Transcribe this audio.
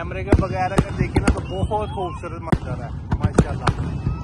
कैमरे के बगैर अगर देखे ना तो बहुत खूबसूरत मंजर है माशाल्लाह।